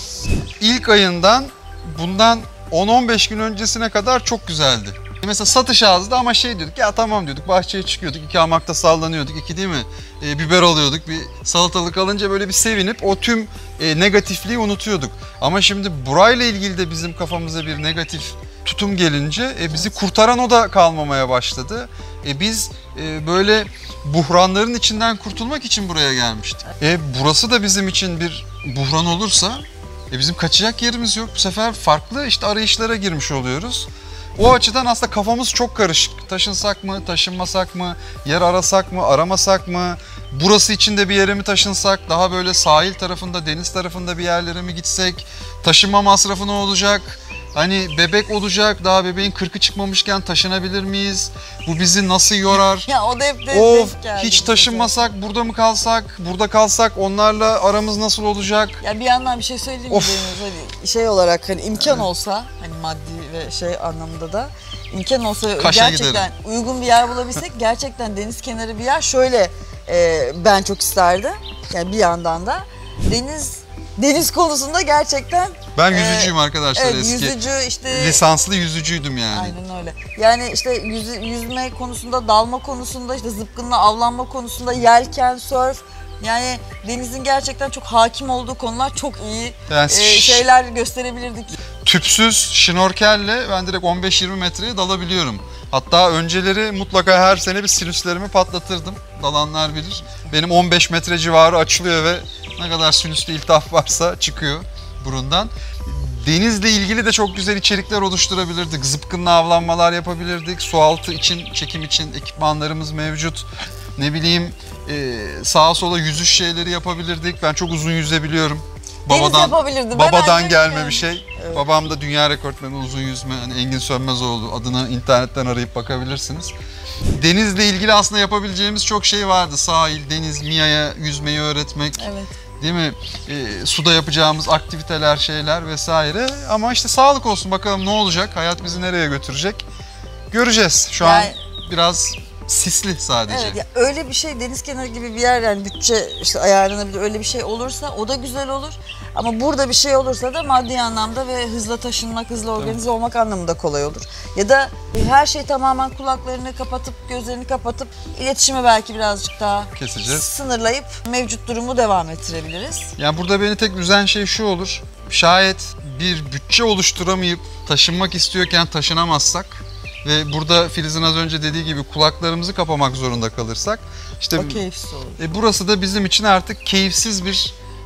Speaker 1: İlk ayından bundan on on beş gün öncesine kadar çok güzeldi. Mesela satış azdı ama şey diyorduk ya tamam diyorduk bahçeye çıkıyorduk iki hamakta sallanıyorduk iki değil mi e, biber alıyorduk bir salatalık alınca böyle bir sevinip o tüm e, negatifliği unutuyorduk. Ama şimdi burayla ilgili de bizim kafamıza bir negatif tutum gelince e, bizi kurtaran o da kalmamaya başladı. E, biz e, böyle buhranların içinden kurtulmak için buraya gelmiştik. E, burası da bizim için bir buhran olursa e, bizim kaçacak yerimiz yok. Bu sefer farklı işte arayışlara girmiş oluyoruz. O açıdan aslında kafamız çok karışık. Taşınsak mı, taşınmasak mı, yer arasak mı, aramasak mı? Burası için de bir yere mi taşınsak, daha böyle sahil tarafında, deniz tarafında bir yerlere mi gitsek? Taşınma masrafı ne olacak? Hani bebek olacak, daha bebeğin kırkı çıkmamışken taşınabilir miyiz? Bu bizi nasıl yorar?
Speaker 2: Ya o da hep de
Speaker 1: Of,
Speaker 2: denk geldi
Speaker 1: hiç
Speaker 2: bize.
Speaker 1: taşınmasak, burada mı kalsak, burada kalsak onlarla aramız nasıl olacak?
Speaker 2: Ya bir yandan bir şey söyleyeyim mi
Speaker 1: Of.
Speaker 2: Deniz? Hani şey olarak hani imkan olsa hani maddi ve şey anlamında da imkan olsa
Speaker 1: Kaş'a
Speaker 2: gerçekten uygun bir yer bulabilsek gerçekten deniz kenarı bir yer şöyle e, ben çok isterdim. Yani bir yandan da deniz deniz konusunda gerçekten
Speaker 1: Ben
Speaker 2: e,
Speaker 1: yüzücüyüm arkadaşlar
Speaker 2: evet,
Speaker 1: eski.
Speaker 2: yüzücü işte
Speaker 1: Lisanslı yüzücüydüm yani.
Speaker 2: aynen öyle. Yani işte yüz, yüzme konusunda, dalma konusunda, işte zıpkınla avlanma konusunda, yelken, sörf. Yani denizin gerçekten çok hakim olduğu konular çok iyi
Speaker 1: Yani
Speaker 2: e, şeyler gösterebilirdik.
Speaker 1: Tüpsüz şnorkelle ben direkt on beş yirmi metreye dalabiliyorum. Hatta önceleri mutlaka her sene bir sinüslerimi patlatırdım. Dalanlar bilir. Benim on beş metre civarı açılıyor ve ne kadar sinüslü iltihap varsa çıkıyor burundan. Denizle ilgili de çok güzel içerikler oluşturabilirdik. Zıpkınla avlanmalar yapabilirdik. Sualtı için, çekim için ekipmanlarımız mevcut. Ne bileyim e, sağa sola yüzüş şeyleri yapabilirdik. Ben çok uzun yüzebiliyorum.
Speaker 2: Deniz yapabilirdi. Ben
Speaker 1: Babadan
Speaker 2: ancak
Speaker 1: gelme
Speaker 2: yani.
Speaker 1: bir şey.
Speaker 2: Evet.
Speaker 1: Babam da dünya rekortmeni uzun yüzme. Hani Engin Sönmezoğlu adını internetten arayıp bakabilirsiniz. Denizle ilgili aslında yapabileceğimiz çok şey vardı. Sahil, deniz, Mia'ya yüzmeyi öğretmek.
Speaker 2: Evet.
Speaker 1: Değil mi? E, suda yapacağımız aktiviteler, şeyler vesaire. Ama işte sağlık olsun bakalım ne olacak? Hayat bizi nereye götürecek? Göreceğiz. Şu
Speaker 2: Yani-
Speaker 1: an biraz sisli sadece.
Speaker 2: Evet ya öyle bir şey deniz kenarı gibi bir yer yani bütçe işte ayarlanabilir öyle bir şey olursa o da güzel olur. Ama burada bir şey olursa da maddi anlamda ve hızla taşınmak, hızla organize olmak anlamında kolay olur. Ya da her şey tamamen kulaklarını kapatıp, gözlerini kapatıp iletişimi belki birazcık daha
Speaker 1: Keseceğiz.
Speaker 2: sınırlayıp mevcut durumu devam ettirebiliriz.
Speaker 1: Yani burada beni tek üzen şey şu olur. Şayet bir bütçe oluşturamayıp taşınmak istiyorken taşınamazsak ve burada Filiz'in az önce dediği gibi kulaklarımızı kapamak zorunda kalırsak işte
Speaker 2: O keyifsiz olur.
Speaker 1: e, burası da bizim için artık keyifsiz bir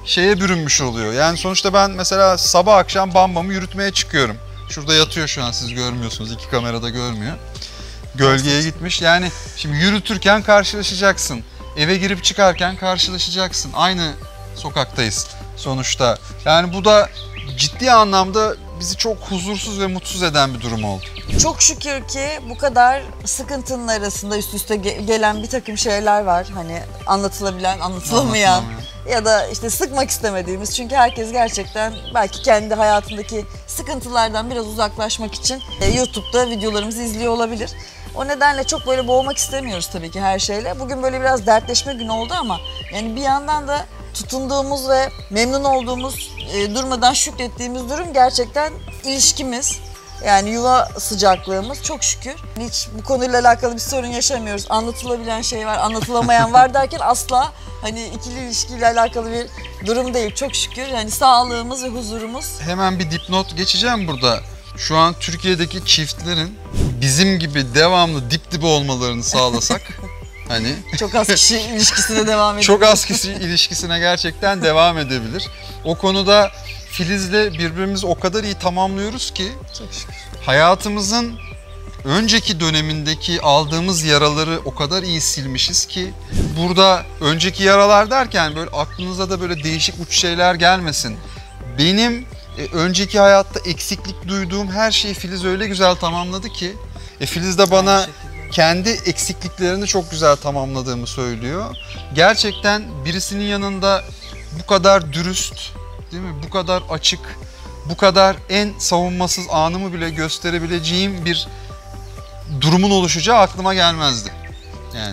Speaker 1: şeye bürünmüş oluyor. Yani sonuçta ben mesela sabah akşam Bambam'ı yürütmeye çıkıyorum. Şurada yatıyor şu an, siz görmüyorsunuz. İki kamerada görmüyor. Gölgeye gitmiş. Yani şimdi yürütürken karşılaşacaksın. Eve girip çıkarken karşılaşacaksın. Aynı sokaktayız sonuçta. Yani bu da ciddi anlamda bizi çok huzursuz ve mutsuz eden bir durum oldu.
Speaker 2: Çok şükür ki bu kadar sıkıntının arasında üst üste ge- gelen bir takım şeyler var. Hani anlatılabilen, anlatılamayan
Speaker 1: Anlatılamayan.
Speaker 2: ya da işte sıkmak istemediğimiz. Çünkü herkes gerçekten belki kendi hayatındaki sıkıntılardan biraz uzaklaşmak için e, YouTube'da videolarımızı izliyor olabilir. O nedenle çok böyle boğmak istemiyoruz tabii ki her şeyle. Bugün böyle biraz dertleşme günü oldu ama yani bir yandan da tutunduğumuz ve memnun olduğumuz, e, durmadan şükrettiğimiz durum gerçekten ilişkimiz. Yani yuva sıcaklığımız çok şükür. Hiç bu konuyla alakalı bir sorun yaşamıyoruz. Anlatılabilen şey var, anlatılamayan var derken asla hani ikili ilişkiyle alakalı bir durum değil. Çok şükür hani sağlığımız ve huzurumuz.
Speaker 1: Hemen bir dipnot geçeceğim burada. Şu an Türkiye'deki çiftlerin bizim gibi devamlı dip dibe olmalarını sağlasak hani
Speaker 2: Çok az kişi ilişkisine devam ediyor.
Speaker 1: çok az kişi ilişkisine gerçekten devam edebilir. O konuda Filiz'le birbirimizi o kadar iyi tamamlıyoruz ki
Speaker 2: Çok şükür.
Speaker 1: hayatımızın önceki dönemindeki aldığımız yaraları o kadar iyi silmişiz ki burada önceki yaralar derken böyle aklınıza da böyle değişik uç şeyler gelmesin. Benim e, önceki hayatta eksiklik duyduğum her şeyi Filiz öyle güzel tamamladı ki e, Filiz de bana kendi eksikliklerini çok güzel tamamladığımı söylüyor. Gerçekten birisinin yanında bu kadar dürüst, değil mi? Bu kadar açık, bu kadar en savunmasız anımı bile gösterebileceğim bir durumun oluşacağı aklıma gelmezdi. Yani.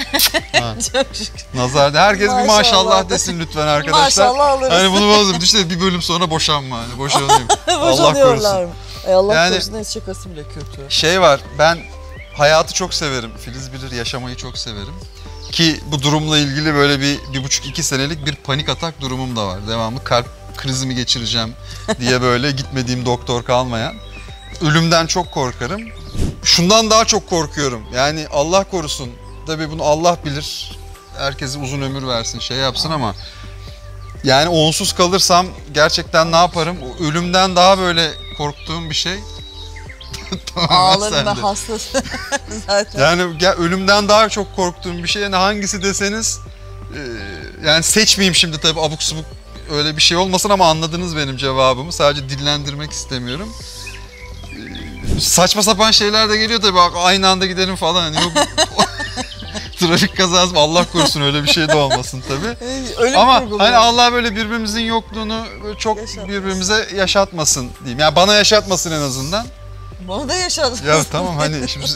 Speaker 2: Çok şükür.
Speaker 1: Nazar, herkes
Speaker 2: Maşallah
Speaker 1: bir maşallah
Speaker 2: de.
Speaker 1: desin lütfen arkadaşlar.
Speaker 2: Maşallah alırız.
Speaker 1: Hani bunu bozum. İşte bir bölüm sonra boşanma. Hani boşanayım. Allah
Speaker 2: Boşanıyorlar
Speaker 1: korusun.
Speaker 2: mı? Ay Allah
Speaker 1: Yani-
Speaker 2: korusun, neyse şakası bile kötü.
Speaker 1: Şey var, ben hayatı çok severim. Filiz bilir, yaşamayı çok severim. Ki bu durumla ilgili böyle bir, bir buçuk iki senelik bir panik atak durumum da var. Devamlı kalp krizimi geçireceğim diye böyle gitmediğim doktor kalmayan. Ölümden çok korkarım. Şundan daha çok korkuyorum. Yani Allah korusun. Tabii bunu Allah bilir. Herkese uzun ömür versin, şey yapsın ama yani onsuz kalırsam gerçekten ne yaparım? O ölümden daha böyle korktuğum bir şey. Tamamen
Speaker 2: Ağlarım ve
Speaker 1: sende.
Speaker 2: hastası zaten.
Speaker 1: Yani ya, ölümden daha çok korktuğum bir şey. Yani hangisi deseniz e, yani seçmeyeyim şimdi tabii, abuk subuk öyle bir şey olmasın ama anladınız benim cevabımı. Sadece dillendirmek istemiyorum. E, saçma sapan şeyler de geliyor tabii. Bak, aynı anda gidelim falan. Hani yok, trafik kazası, Allah korusun, öyle bir şey de olmasın tabii.
Speaker 2: Ölüm
Speaker 1: Ama
Speaker 2: kurguluyor.
Speaker 1: hani Allah böyle birbirimizin yokluğunu böyle çok
Speaker 2: Yaşatmasın.
Speaker 1: birbirimize yaşatmasın diyeyim. Yani bana yaşatmasın en azından.
Speaker 2: Bunu da yaşadık.
Speaker 1: Ya tamam, hani şimdi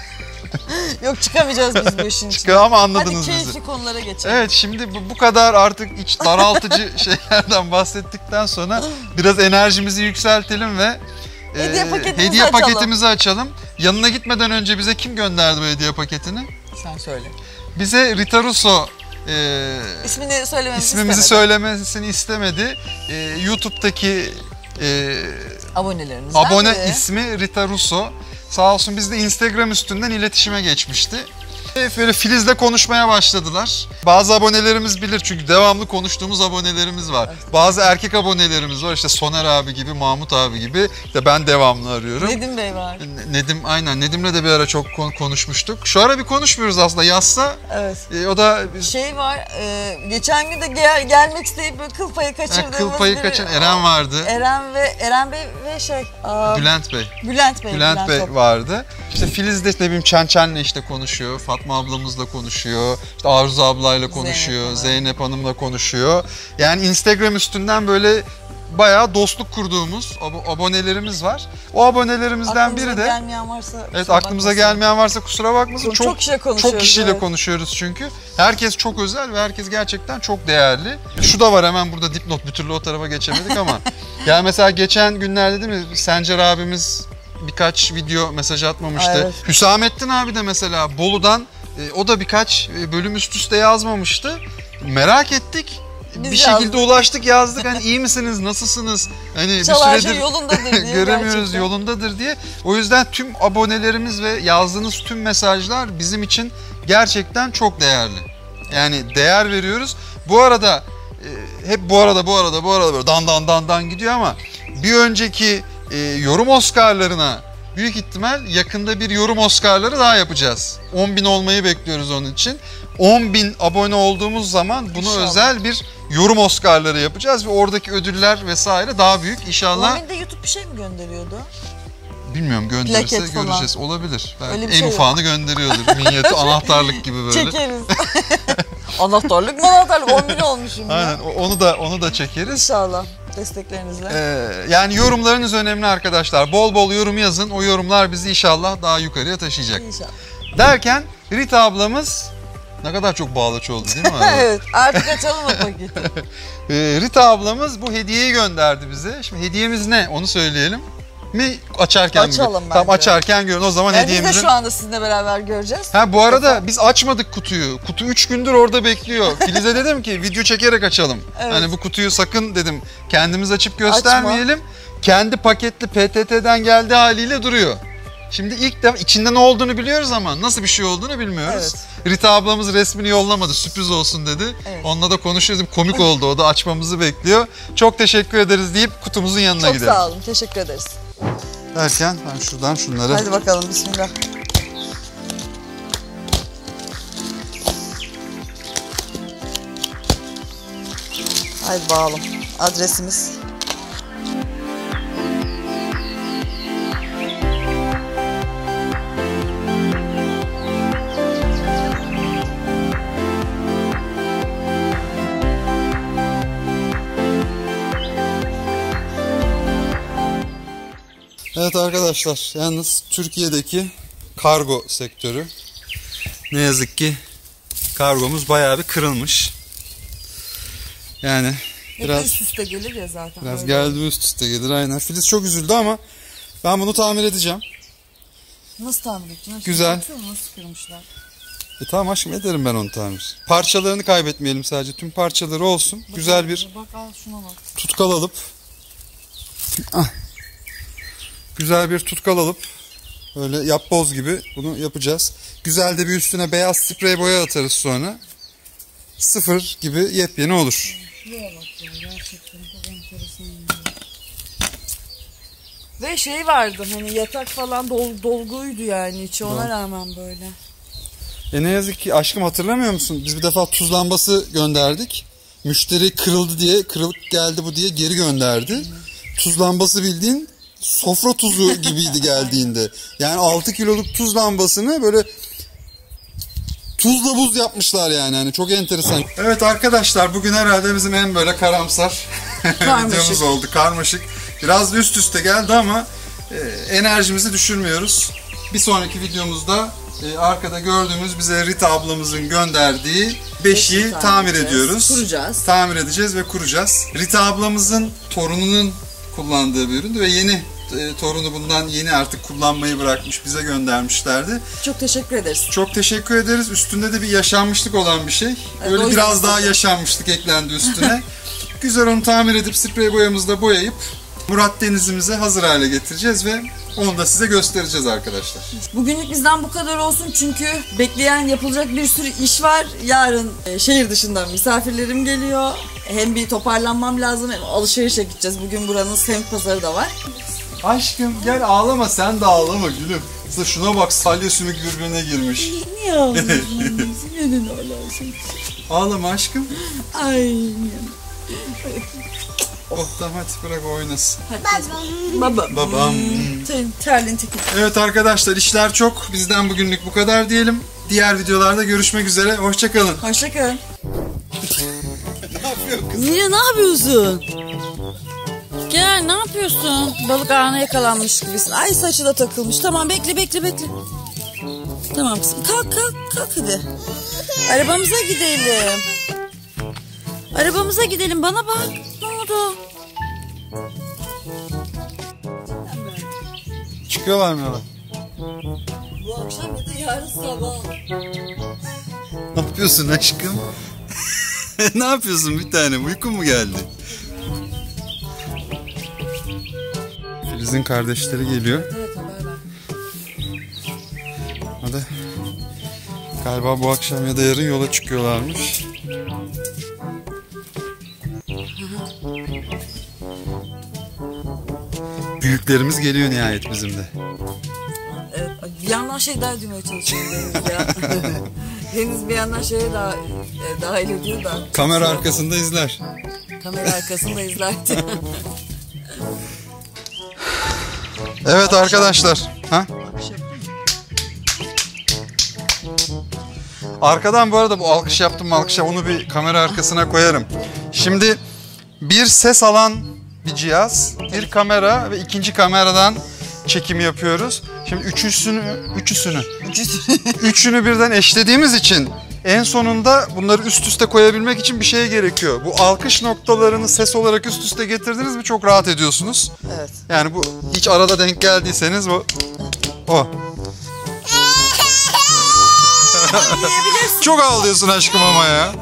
Speaker 2: Yok, çıkamayacağız biz bu işin
Speaker 1: çıkar
Speaker 2: içinden.
Speaker 1: ama
Speaker 2: Hadi
Speaker 1: anladınız bizi.
Speaker 2: keyifli konulara geçelim.
Speaker 1: Evet, şimdi bu, bu kadar artık iç daraltıcı şeylerden bahsettikten sonra biraz enerjimizi yükseltelim ve e,
Speaker 2: Hediye paketimizi
Speaker 1: hediye
Speaker 2: açalım.
Speaker 1: paketimizi açalım. Yanına gitmeden önce bize kim gönderdi bu hediye paketini?
Speaker 2: Sen söyle.
Speaker 1: Bize Rita Russo e,
Speaker 2: İsmini söylememizi
Speaker 1: ismimizi
Speaker 2: istemedi.
Speaker 1: söylemesini istemedi. E, YouTube'daki e,
Speaker 2: Abonelerimizden
Speaker 1: abone
Speaker 2: biri.
Speaker 1: ismi Rita Russo. Sağ olsun bizde Instagram üstünden iletişime geçmişti. Böyle Filiz'le konuşmaya başladılar. Bazı abonelerimiz bilir çünkü devamlı konuştuğumuz abonelerimiz var. Bazı erkek abonelerimiz var, işte Soner abi gibi, Mahmut abi gibi. İşte ben devamlı arıyorum.
Speaker 2: Nedim Bey var.
Speaker 1: Nedim, aynen, Nedim'le de bir ara çok kon- konuşmuştuk. Şu ara bir konuşmuyoruz aslında, yazsa
Speaker 2: Evet.
Speaker 1: e, o da
Speaker 2: Şey var, e, geçen gün de gel, gelmek isteyip böyle kıl payı
Speaker 1: e,
Speaker 2: kaçırdığımız
Speaker 1: kıl payı
Speaker 2: bir-
Speaker 1: kaçan Eren vardı.
Speaker 2: Eren ve Eren Bey ve şey, aa,
Speaker 1: Bülent Bey.
Speaker 2: Bülent Bey.
Speaker 1: Bülent Bey
Speaker 2: Top-
Speaker 1: vardı. İşte Filiz de ne bileyim Çençen'le işte konuşuyor. Fatma ablamızla konuşuyor. İşte Arzu ablayla konuşuyor.
Speaker 2: Zeynep
Speaker 1: Zeynep,
Speaker 2: Hanım.
Speaker 1: Hanım'la konuşuyor. Yani Instagram üstünden böyle bayağı dostluk kurduğumuz abo- abonelerimiz var. O abonelerimizden
Speaker 2: Aklımıza
Speaker 1: biri de
Speaker 2: gelmeyen varsa
Speaker 1: evet,
Speaker 2: kusura
Speaker 1: aklımıza
Speaker 2: bakmasın.
Speaker 1: gelmeyen varsa kusura bakmasın.
Speaker 2: Çok,
Speaker 1: Çok
Speaker 2: çok kişiyle konuşuyoruz.
Speaker 1: çok kişiyle
Speaker 2: evet.
Speaker 1: konuşuyoruz çünkü. Herkes çok özel ve herkes gerçekten çok değerli. Şu da var, hemen burada dipnot, bir türlü o tarafa geçemedik ama. Yani mesela geçen günlerde değil mi, Sencer abimiz birkaç video mesaj atmamıştı.
Speaker 2: Evet.
Speaker 1: Hüsamettin abi de mesela Bolu'dan e, o da birkaç e, bölüm üst üste yazmamıştı. Merak ettik.
Speaker 2: Biz
Speaker 1: bir şekilde
Speaker 2: yazdık.
Speaker 1: ulaştık, yazdık. Hani iyi misiniz, nasılsınız? Hani
Speaker 2: Çalar
Speaker 1: bir
Speaker 2: şey
Speaker 1: süredir
Speaker 2: yolundadır diye
Speaker 1: göremiyoruz,
Speaker 2: gerçekten.
Speaker 1: yolundadır diye. O yüzden tüm abonelerimiz ve yazdığınız tüm mesajlar bizim için gerçekten çok değerli. Yani değer veriyoruz. Bu arada e, hep bu arada bu arada bu arada böyle dan dan dan dan gidiyor ama bir önceki e, yorum Oscar'larına büyük ihtimal yakında bir yorum Oscar'ları daha yapacağız. on bin olmayı bekliyoruz onun için. on bin abone olduğumuz zaman bunu İnşallah. özel bir yorum Oscar'ları yapacağız ve oradaki ödüller vesaire daha büyük inşallah.
Speaker 2: on binde YouTube bir şey mi gönderiyordu?
Speaker 1: Bilmiyorum, gönderirse göreceğiz. Olabilir. Belki en
Speaker 2: şey
Speaker 1: ufağını yok. gönderiyordur. Minyatür anahtarlık gibi böyle.
Speaker 2: Çekeriz. Anahtarlık mı anahtarlık? on bin olmuşum ya.
Speaker 1: Aynen, onu da onu da çekeriz.
Speaker 2: İnşallah desteklerinizle.
Speaker 1: Ee, yani yorumlarınız önemli arkadaşlar. Bol bol yorum yazın. O yorumlar bizi inşallah daha yukarıya taşıyacak.
Speaker 2: İnşallah.
Speaker 1: Derken Rita ablamız ne kadar çok bağlaç oldu değil mi?
Speaker 2: Evet, artık açalım o paketi.
Speaker 1: ee, Rita ablamız bu hediyeyi gönderdi bize. Şimdi hediyemiz ne? Onu söyleyelim. Mi açarken
Speaker 2: Açalım
Speaker 1: mi?
Speaker 2: bence.
Speaker 1: Tam açarken görün. O zaman
Speaker 2: yani
Speaker 1: hediyemizin...
Speaker 2: Biz de şu anda sizinle beraber göreceğiz.
Speaker 1: Ha bu arada Efendim? biz açmadık kutuyu. Kutu üç gündür orada bekliyor. Filiz'e dedim ki video çekerek açalım. Evet. Hani bu kutuyu sakın dedim kendimiz açıp göstermeyelim. Açma. Kendi paketli P T T'den geldiği haliyle duruyor. Şimdi ilk defa içinde ne olduğunu biliyoruz ama nasıl bir şey olduğunu bilmiyoruz. Evet. Rita ablamız resmini yollamadı, sürpriz olsun dedi. Evet. Onunla da konuşuyoruz. Komik oldu, o da açmamızı bekliyor. Çok teşekkür ederiz deyip kutumuzun yanına
Speaker 2: Çok
Speaker 1: gidelim.
Speaker 2: Çok sağ olun, teşekkür ederiz.
Speaker 1: Derken ben şuradan şunları...
Speaker 2: Hadi bakalım, bismillah. Hadi bakalım, adresimiz.
Speaker 1: Evet arkadaşlar, yalnız Türkiye'deki kargo sektörü ne yazık ki kargomuz bayağı bir kırılmış. Yani biraz
Speaker 2: üst üste gelir ya zaten.
Speaker 1: Biraz geldi üst üste gelir aynen. Filiz çok üzüldü ama ben bunu tamir edeceğim.
Speaker 2: Nasıl tamir edeceksin?
Speaker 1: Güzel.
Speaker 2: Nasıl kırmışlar?
Speaker 1: E tamam aşkım, ederim ben onu tamir. Parçalarını kaybetmeyelim sadece. Tüm parçaları olsun. Bak, güzel bir
Speaker 2: bak, al şuna bak.
Speaker 1: tutkal alıp ah. Güzel bir tutkal alıp böyle yapboz gibi bunu yapacağız. Güzel de bir üstüne beyaz sprey boya atarız sonra. Sıfır gibi yepyeni olur.
Speaker 2: Şuraya bak ya, gerçekten çok enteresan. Ve şey vardı, hani yatak falan dol, dolguydu yani içi, ona rağmen böyle.
Speaker 1: E ne yazık ki aşkım, hatırlamıyor musun? Biz bir defa tuz lambası gönderdik. Müşteri kırıldı diye, kırılık geldi bu diye geri gönderdi. Hı. Tuz lambası bildiğin sofra tuzu gibiydi geldiğinde. Yani altı kiloluk tuz lambasını böyle tuzla buz yapmışlar yani. Yani çok enteresan. Evet arkadaşlar, bugün herhalde bizim en böyle karamsar videomuz oldu. Karmaşık. Biraz da üst üste geldi ama e, enerjimizi düşürmüyoruz. Bir sonraki videomuzda e, arkada gördüğümüz bize Rita ablamızın gönderdiği beşiği tamir, tamir ediyoruz.
Speaker 2: Kuracağız.
Speaker 1: Tamir edeceğiz ve kuracağız. Rita ablamızın torununun kullandığı bir üründü ve yeni e, torunu bundan yeni artık kullanmayı bırakmış, bize göndermişlerdi.
Speaker 2: Çok teşekkür ederiz.
Speaker 1: Çok teşekkür ederiz. Üstünde de bir yaşanmışlık olan bir şey. Öyle evet, biraz daha yaşanmışlık eklendi üstüne. Güzel, onu tamir edip sprey boyamızla boyayıp Murat Denizimize hazır hale getireceğiz ve onu da size göstereceğiz arkadaşlar.
Speaker 2: Bugünlük bizden bu kadar olsun çünkü bekleyen, yapılacak bir sürü iş var. Yarın e, şehir dışından misafirlerim geliyor. Hem bir toparlanmam lazım, hem alışverişe gideceğiz. Bugün buranın semt pazarı da var.
Speaker 1: Aşkım gel, ağlama, sen de ağlama gülüm. Mesela şuna bak, salya sümük birbirine girmiş.
Speaker 2: Niye ağlıyorsun? Neden ağlıyorsun?
Speaker 1: Ağlama aşkım.
Speaker 2: Ay.
Speaker 1: Oh tamam, hadi bırak oynasın.
Speaker 2: Babam.
Speaker 1: Babam.
Speaker 2: Sen terlin teki.
Speaker 1: Evet arkadaşlar, işler çok. Bizden bugünlük bu kadar diyelim. Diğer videolarda görüşmek üzere. Hoşçakalın.
Speaker 2: Hoşçakalın.
Speaker 1: Ne yapıyorsun kızım?
Speaker 2: Niye, ne yapıyorsun? Gel, ne yapıyorsun? Balık ağına yakalanmış gibisin. Ay, saçı da takılmış. Tamam, bekle bekle bekle. Tamam kızım. Kalk kalk kalk hadi. Arabamıza gidelim. Arabamıza gidelim, bana bak. Ne oldu?
Speaker 1: Çıkıyorlar mı yola?
Speaker 2: Bu akşam ya da yarın sabah.
Speaker 1: Ne yapıyorsun aşkım? Ne yapıyorsun bir tanem? Uykun mu geldi? Filiz'in kardeşleri geliyor.
Speaker 2: Evet, haber ver.
Speaker 1: Hadi. Galiba bu akşam ya da yarın yola çıkıyorlarmış. Büyüklerimiz geliyor nihayet bizim de.
Speaker 2: Evet, bir yandan şey daha duymaya çalışıyorum Deniz ya. Deniz bir yandan şeye daha e, dahil ediyor da.
Speaker 1: Kamera arkasında izler.
Speaker 2: Kamera arkasında izlerdi.
Speaker 1: Evet arkadaşlar. Ha? Arkadan bu arada bu alkış yaptım alkış yap- onu bir kamera arkasına koyarım. Şimdi bir ses alan bir cihaz, bir kamera ve ikinci kameradan çekim yapıyoruz. Şimdi üçüsünü, üçüsünü, üçünü birden eşlediğimiz için en sonunda bunları üst üste koyabilmek için bir şey gerekiyor. Bu alkış noktalarını ses olarak üst üste getirdiniz mi çok rahat ediyorsunuz.
Speaker 2: Evet.
Speaker 1: Yani bu hiç arada denk geldiyseniz bu o. Çok ağlıyorsun aşkım ama ya.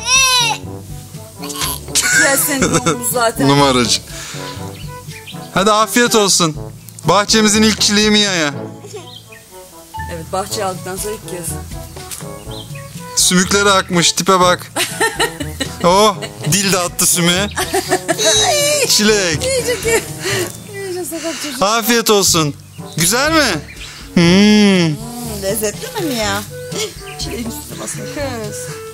Speaker 2: Ya senin zaten.
Speaker 1: Numaracı. Hadi afiyet olsun. Bahçemizin ilk çileği Mia'ya.
Speaker 2: Evet, bahçe aldıktan sonra ilk kez.
Speaker 1: Sümükleri akmış tipe bak. Oh dil de attı sümüğe. Çilek.
Speaker 2: İyice, iyice sokak çocuğu.
Speaker 1: Afiyet olsun. Güzel mi? Hmm.
Speaker 2: Hmm, lezzetli mi ya? Çileğin üstüne basma kız.